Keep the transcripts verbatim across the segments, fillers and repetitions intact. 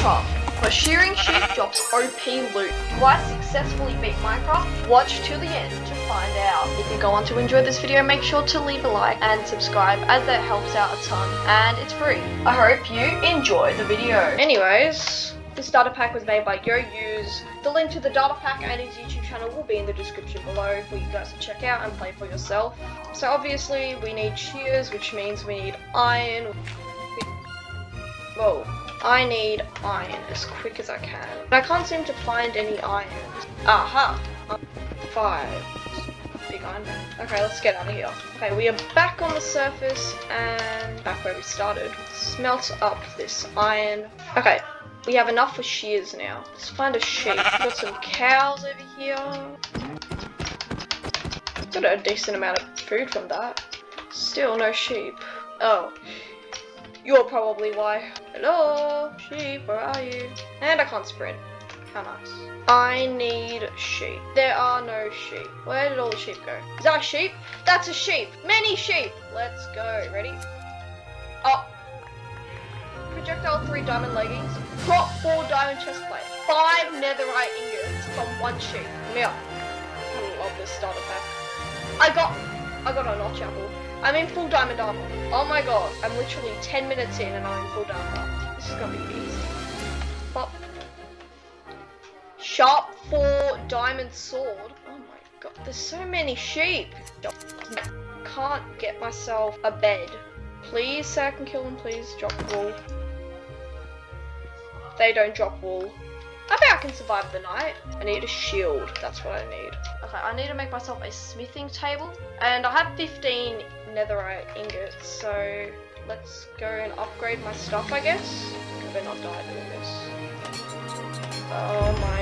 tough, but Shearing Sheep drops O P loot. Do I successfully beat Minecraft? Watch till the end to find out. If you go on to enjoy this video, make sure to leave a like and subscribe, as that helps out a ton, and it's free. I hope you enjoy the video. Anyways, this data pack was made by Yoyousss. The link to the data pack and his YouTube channel will be in the description below for you guys to check out and play for yourself. So obviously we need shears, which means we need iron. Whoa. I need iron as quick as I can. But I can't seem to find any iron. Aha! Five. Big iron. Okay, let's get out of here. Okay, we are back on the surface and back where we started. Smelt up this iron. Okay, we have enough for shears now. Let's find a sheep. We've got some cows over here. Got a decent amount of food from that. Still no sheep. Oh. You're probably why. Hello, sheep, where are you? And I can't sprint. How nice. I need sheep. There are no sheep. Where did all the sheep go? Is that a sheep? That's a sheep. Many sheep. Let's go. Ready? Oh. Projectile three diamond leggings. Drop four diamond chest plate. Five netherite ingots from one sheep. Yeah. I love this starter pack. I got, I got a notch apple. I'm in full diamond armor. Oh my god, I'm literally ten minutes in and I'm in full diamond armor. This is gonna be easy. Pop. Sharp four diamond sword. Oh my god, there's so many sheep. Can't get myself a bed. Please say I can kill them, please. Drop wool. They don't drop wool. I think I can survive the night. I need a shield, that's what I need. Okay, I need to make myself a smithing table. And I have fifteen netherite ingots, so let's go and upgrade my stuff, I guess. I better not die doing this. Oh my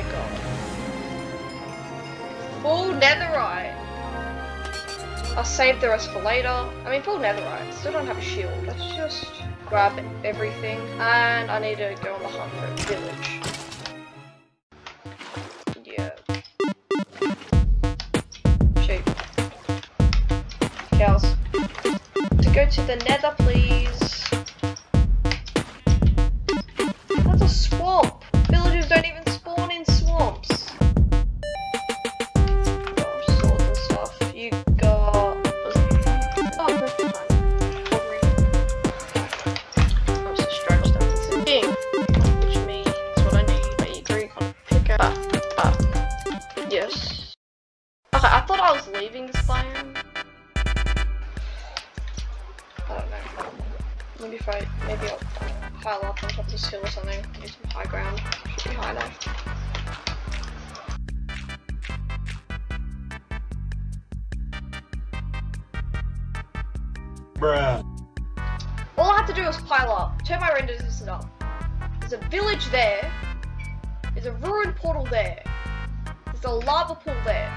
god. Full netherite. I'll save the rest for later. I mean, full netherite. Still don't have a shield. Let's just grab everything. And I need to go on the hunt for a village. Yeah. Sheep. Cows. To go to the nether, please. That's a swamp. Villagers don't even spawn in swamps. Oh, swords and stuff. You got. Oh, perfect time. I'm so stretched that it's a thing. Which means what I need. I agree. Pick up. Ah, ah. Yes. Okay, I thought I was leaving this biome. I don't know. Maybe if I, maybe I'll pile up on top of this hill or something. Need some high ground. Should be high enough. Bruh. All I have to do is pile up. Turn my render distance up. There's a village there. There's a ruined portal there. There's a lava pool there.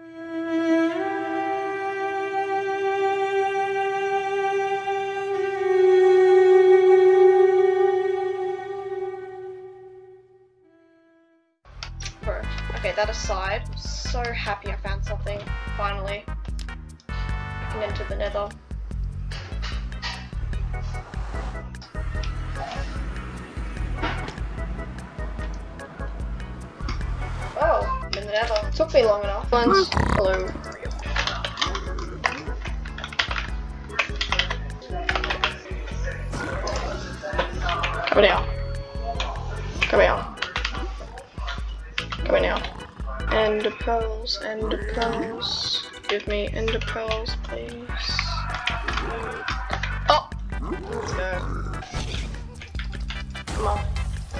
Okay, that aside, I'm so happy I found something, finally. I can enter the nether. Oh, I'm in the nether. Took me long enough. Once. Hello. Come down. Come down. Come now. Ender pearls, ender pearls. Give me ender pearls, please. Oh! Let's go. Come on.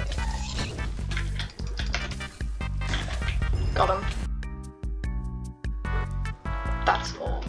Got him. That's all.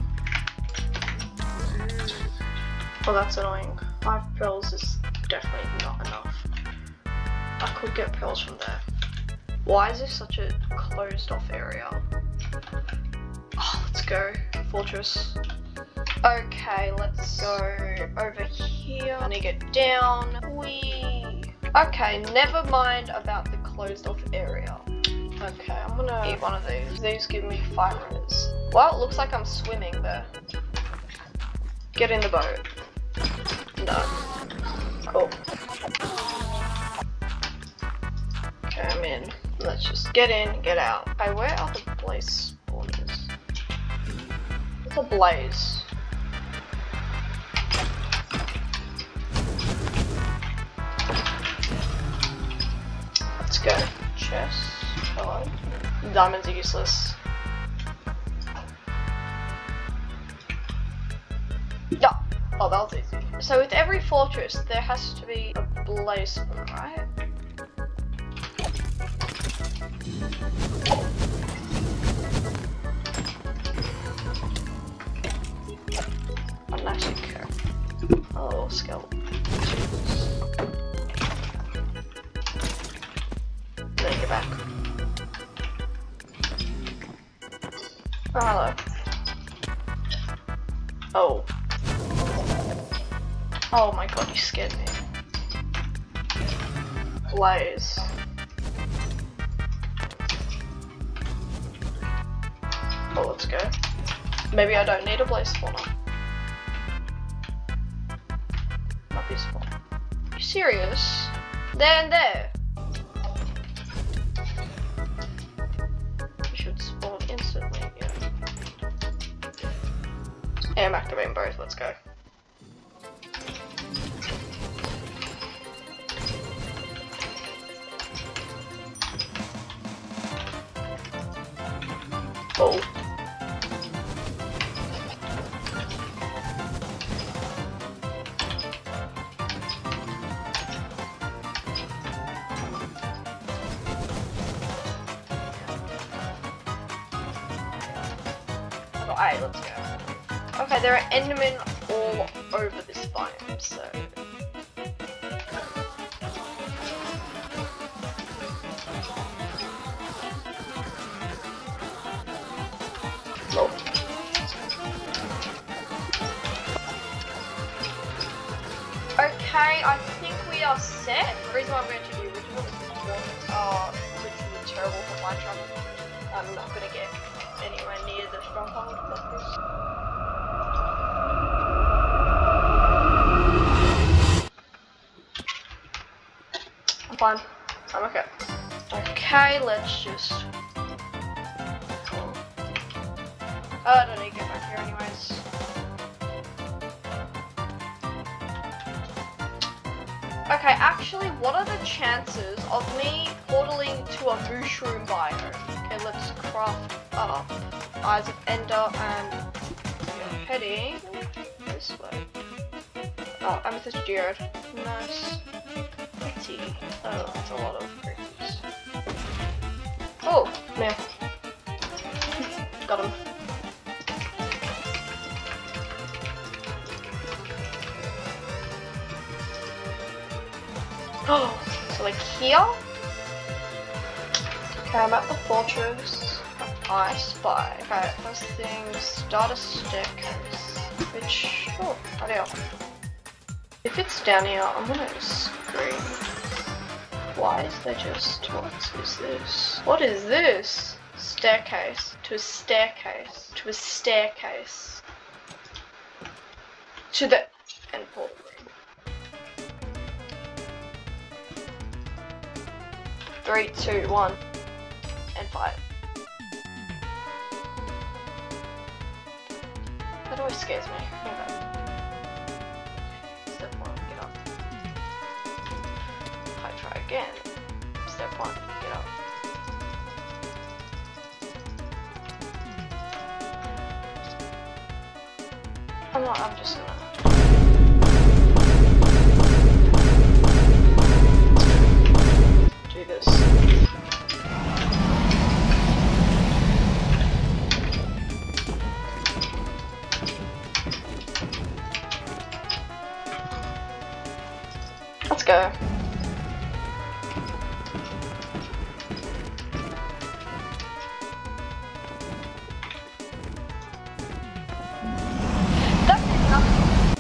Well, that's annoying. Five pearls is definitely not enough. I could get pearls from there. Why is this such a closed off area? Oh, let's go. Fortress. Okay, let's go over here. I need to get down. Whee! Okay, never mind about the closed off area. Okay, I'm gonna eat one of these. These give me fibers. Well, it looks like I'm swimming there. Get in the boat. No. Cool. Okay, I'm in. Let's just get in, get out. Okay, where are the blaze spawners? What's a blaze? Let's go. Chest. Hello. Diamonds are useless. Yeah. Oh, that was easy. So with every fortress, there has to be a blaze spawn, right? I'm not actually care. Oh, skeleton. Let me get back. Oh, hello. Oh. Oh my god, you scared me. Blaze. Oh, let's go. Maybe I don't need a blaze spawner. Not this one. Are you serious? There and there. You should spawn instantly, yeah. Yeah, I'm activating both, let's go. Oh. Alright, let's go. Okay, there are endermen all over this biome, so... Lol. Okay, I think we are set. The reason why I'm going to do original is are literally terrible for Minecraft. I'm not going to get anywhere near the stronghold like this. I'm fine. I'm okay. Okay, let's just... Oh, I don't need to get back here anyways. Okay, actually, what are the chances of me portaling to a mushroom biome? Okay, let's craft up Eyes of Ender and we're heading this way. Oh, Amethyst Geode. Nice. Pretty. Oh, that's a lot of creatures. Oh, man. Got him. Oh, so like here? Okay, I'm at the fortress. I spy. Okay, first thing, start a staircase. Which, oh, ideal. If it's down here, I'm gonna scream. Why is there just, what is this? What is this? Staircase. To a staircase. To a staircase. To the end portal room. Three, two, one, and five. That always scares me. Okay. Step one, get up. I try again. Step one, get up. I'm not, I'm just gonna... do this. Let's go. That's enough.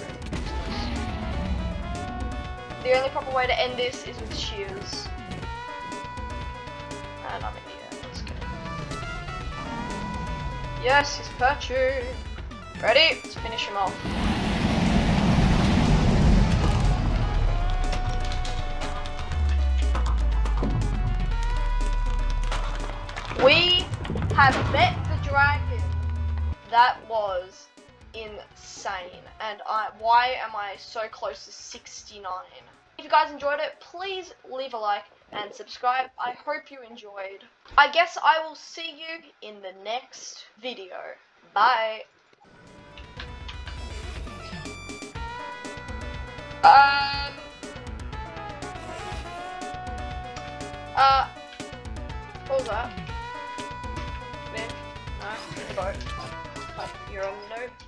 The only proper way to end this is with shears. And I'm in the air, let's go. Yes, he's perching. Ready? Let's finish him off. We have bet the dragon. That was insane. And I, why am I so close to sixty-nine? If you guys enjoyed it, please leave a like and subscribe. I hope you enjoyed. I guess I will see you in the next video. Bye. Um. Uh. What was that? Man, no, boat. You're on the note.